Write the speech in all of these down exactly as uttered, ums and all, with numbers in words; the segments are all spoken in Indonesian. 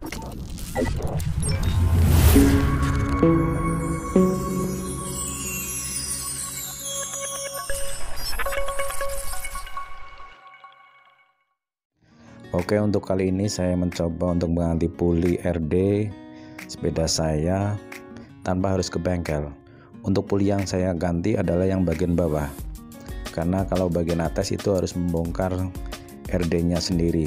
Oke, untuk kali ini saya mencoba untuk mengganti puli R D sepeda saya tanpa harus ke bengkel. Untuk puli yang saya ganti adalah yang bagian bawah, karena kalau bagian atas itu harus membongkar R D-nya sendiri.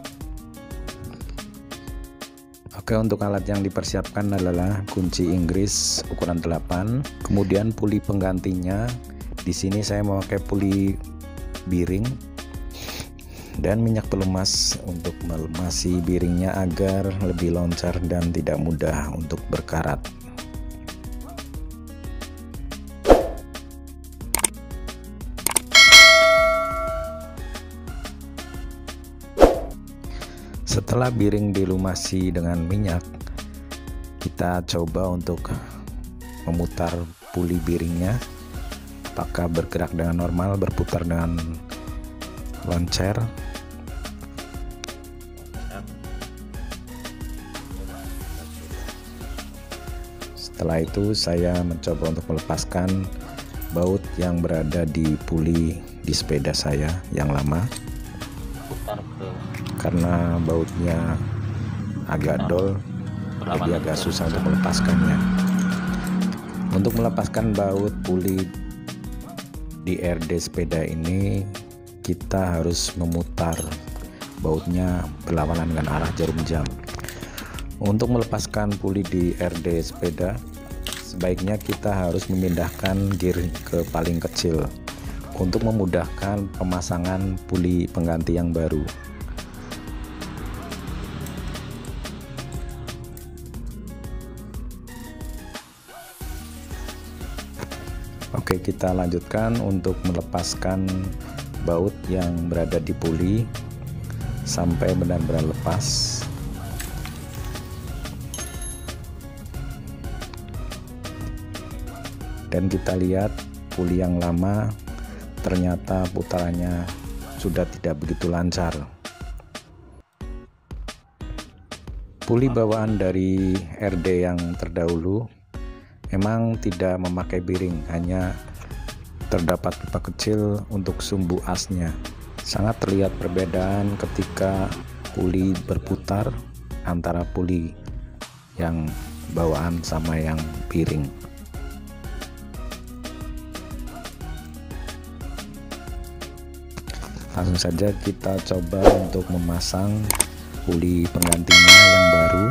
Oke, untuk alat yang dipersiapkan adalah kunci Inggris ukuran delapan, kemudian puli penggantinya. Di sini saya memakai puli biring dan minyak pelumas untuk melumasi biringnya agar lebih loncar dan tidak mudah untuk berkarat. Setelah biring dilumasi dengan minyak, kita coba untuk memutar puli biringnya, apakah bergerak dengan normal, berputar dengan loncer. Setelah itu saya mencoba untuk melepaskan baut yang berada di puli di sepeda saya yang lama, karena bautnya agak dol, jadi agak susah untuk melepaskannya. Untuk melepaskan baut puli di R D sepeda ini, kita harus memutar bautnya berlawanan dengan arah jarum jam. Untuk melepaskan puli di R D sepeda, sebaiknya kita harus memindahkan gear ke paling kecil untuk memudahkan pemasangan puli pengganti yang baru. Oke, kita lanjutkan untuk melepaskan baut yang berada di puli sampai benar-benar lepas. Dan kita lihat puli yang lama ternyata putarannya sudah tidak begitu lancar. Puli bawaan dari R D yang terdahulu memang tidak memakai biring, hanya terdapat pipa kecil untuk sumbu asnya. Sangat terlihat perbedaan ketika puli berputar antara puli yang bawaan sama yang piring. Langsung saja kita coba untuk memasang puli penggantinya yang baru.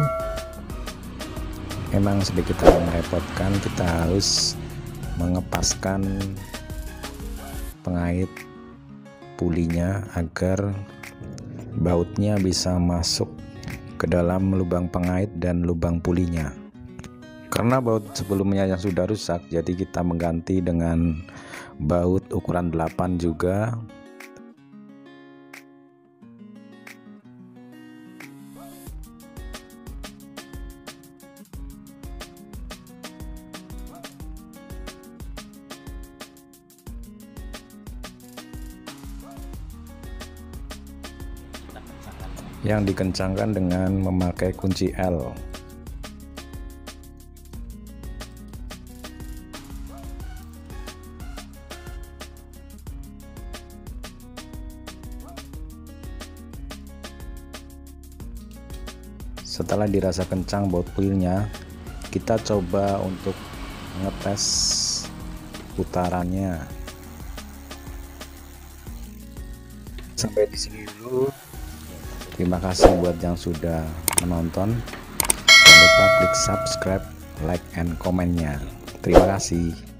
Memang sedikit merepotkan, kita harus mengepaskan pengait pulinya agar bautnya bisa masuk ke dalam lubang pengait dan lubang pulinya. Karena baut sebelumnya yang sudah rusak, jadi kita mengganti dengan baut ukuran delapan juga. Yang dikencangkan dengan memakai kunci L. Setelah dirasa kencang baut pulnya, kita coba untuk ngetes putarannya. Sampai di sini dulu. Terima kasih buat yang sudah menonton. Jangan lupa klik subscribe, like, and komennya. Terima kasih.